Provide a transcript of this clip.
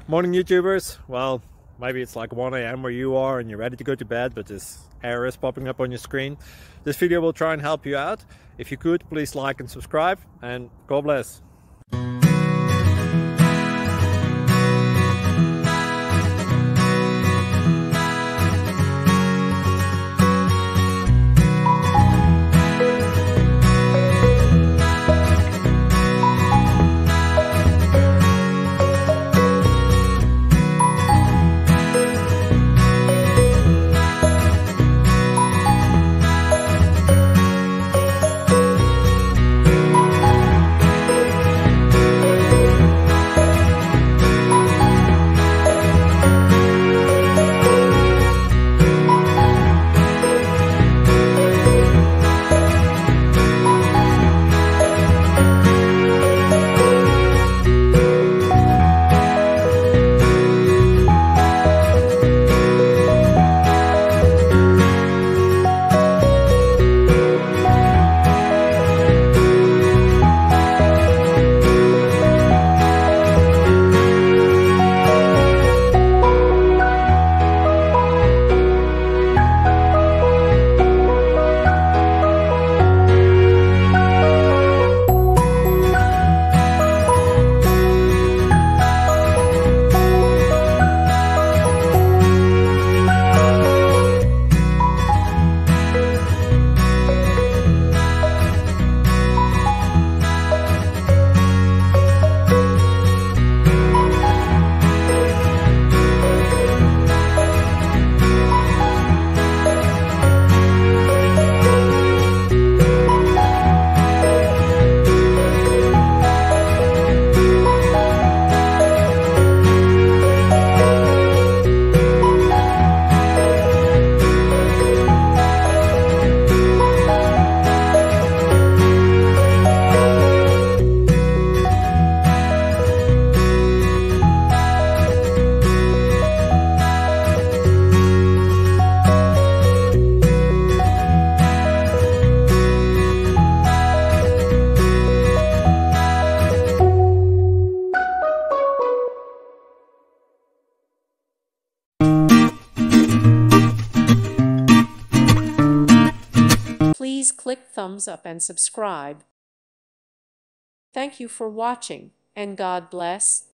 Morning YouTubers. Well, maybe it's like 1 a.m. where you are and you're ready to go to bed, but this error is popping up on your screen. This video will try and help you out. If you could, please like and subscribe, and God bless. Please click thumbs up and subscribe. Thank you for watching, and God bless.